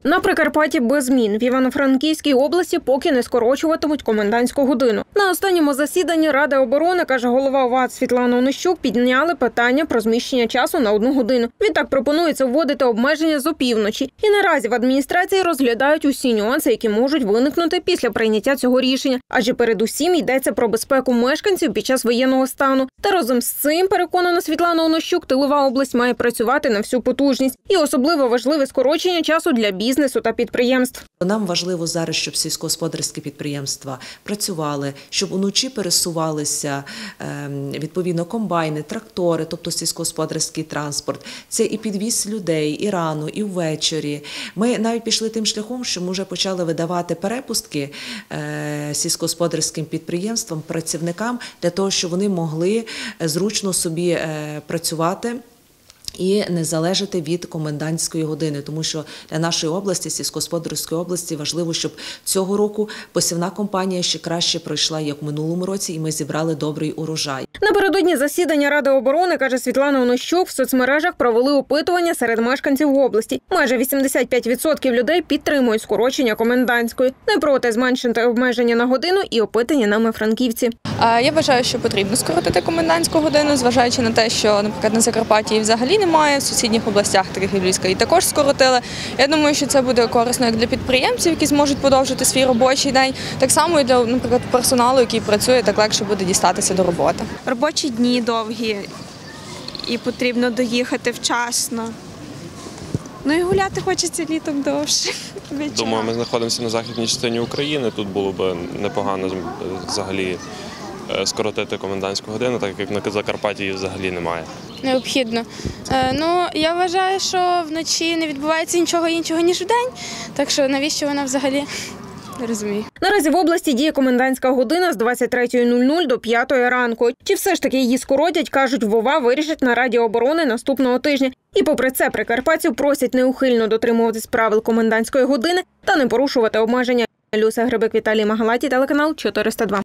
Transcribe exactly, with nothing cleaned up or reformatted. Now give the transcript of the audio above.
На Прикарпатті без змін. В Івано-Франківській області поки не скорочуватимуть комендантську годину. На останньому засіданні Ради оборони, каже голова ВАД Світлана Онищук, підняли питання про зміщення часу на одну годину. Відтак пропонується вводити обмеження з опівночі. І наразі в адміністрації розглядають усі нюанси, які можуть виникнути після прийняття цього рішення. Адже передусім йдеться про безпеку мешканців під час воєнного стану. Та разом з цим, переконана Світлана Онищук, тилова область має працювати на всю потужність. І особливо важливе скорочення часу для бізнесу та підприємств. Нам важливо зараз, щоб сільськогосподарські підприємства працювали, щоб уночі пересувалися відповідно комбайни, трактори, тобто сільськогосподарський транспорт. Це і підвіз людей, і рано, і ввечері. Ми навіть пішли тим шляхом, що ми вже почали видавати перепустки сільськогосподарським підприємствам, працівникам, для того, щоб вони могли зручно собі працювати і не залежати від комендантської години, тому що для нашої області, сільськогосподарської області, важливо, щоб цього року посівна кампанія ще краще пройшла, як в минулому році, і ми зібрали добрий урожай. Напередодні засідання Ради оборони, каже Світлана Онищук, в соцмережах провели опитування серед мешканців області. Майже вісімдесят п'ять відсотків людей підтримують скорочення комендантської. Не проти зменшити обмеження на годину і опитані нами франківці. Я вважаю, що потрібно скоротити комендантську годину, зважаючи на те, що, наприклад, на Закарпатті взагалі немає, в сусідніх областях, таких як Львівська, і також скоротили. Я думаю, що це буде корисно як для підприємців, які зможуть подовжити свій робочий день, так само і для, наприклад, персоналу, який працює, так легше буде дістатися до роботи. Робочі дні довгі і потрібно доїхати вчасно. Ну і гуляти хочеться літом довше. Думаю, ми знаходимося на західній частині України, тут було б непогано взагалі скоротити комендантську годину, так як на Закарпатті її взагалі немає. Необхідно. Е, ну, я вважаю, що вночі не відбувається нічого іншого, ніж вдень, так що навіщо вона взагалі? Не розумію. Наразі в області діє комендантська година з двадцять третьої нуль нуль до п'ятої ранку. Чи все ж таки її скоротять, кажуть, в ОВА вирішать на Раді оборони наступного тижня. І попри це прикарпатців просять неухильно дотримуватись правил комендантської години та не порушувати обмеження. Люся Грибик, Віталій Магалаті, телеканал чотириста два.